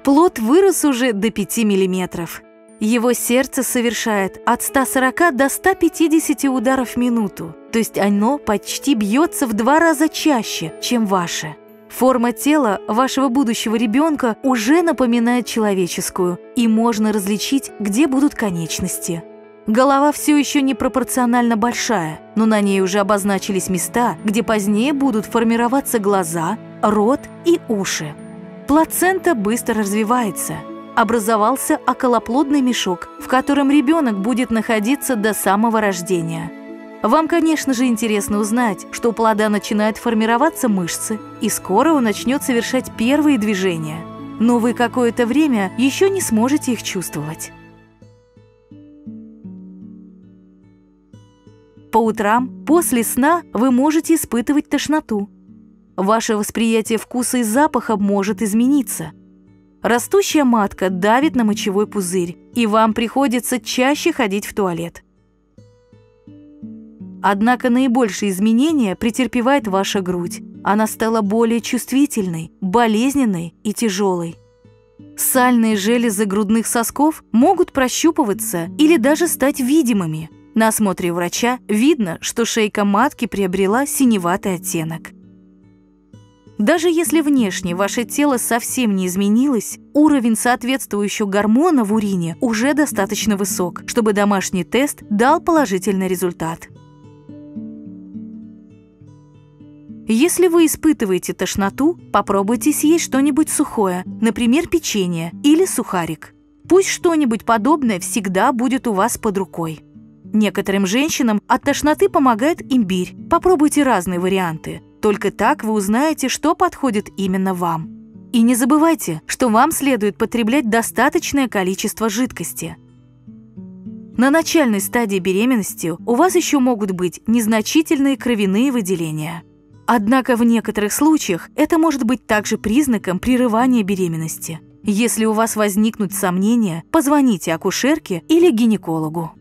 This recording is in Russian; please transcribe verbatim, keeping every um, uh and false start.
Плод вырос уже до пяти миллиметров. Его сердце совершает от ста сорока до ста пятидесяти ударов в минуту, то есть оно почти бьется в два раза чаще, чем ваше. Форма тела вашего будущего ребенка уже напоминает человеческую, и можно различить, где будут конечности. Голова все еще не пропорционально большая, но на ней уже обозначились места, где позднее будут формироваться глаза, рот и уши. Плацента быстро развивается. Образовался околоплодный мешок, в котором ребенок будет находиться до самого рождения. Вам, конечно же, интересно узнать, что у плода начинают формироваться мышцы, и скоро он начнет совершать первые движения. Но вы какое-то время еще не сможете их чувствовать. По утрам, после сна, вы можете испытывать тошноту. Ваше восприятие вкуса и запаха может измениться. Растущая матка давит на мочевой пузырь, и вам приходится чаще ходить в туалет. Однако наибольшие изменения претерпевает ваша грудь. Она стала более чувствительной, болезненной и тяжелой. Сальные железы грудных сосков могут прощупываться или даже стать видимыми. На осмотре врача видно, что шейка матки приобрела синеватый оттенок. Даже если внешне ваше тело совсем не изменилось, уровень соответствующего гормона в урине уже достаточно высок, чтобы домашний тест дал положительный результат. Если вы испытываете тошноту, попробуйте съесть что-нибудь сухое, например, печенье или сухарик. Пусть что-нибудь подобное всегда будет у вас под рукой. Некоторым женщинам от тошноты помогает имбирь. Попробуйте разные варианты. Только так вы узнаете, что подходит именно вам. И не забывайте, что вам следует потреблять достаточное количество жидкости. На начальной стадии беременности у вас еще могут быть незначительные кровяные выделения. Однако в некоторых случаях это может быть также признаком прерывания беременности. Если у вас возникнут сомнения, позвоните акушерке или гинекологу.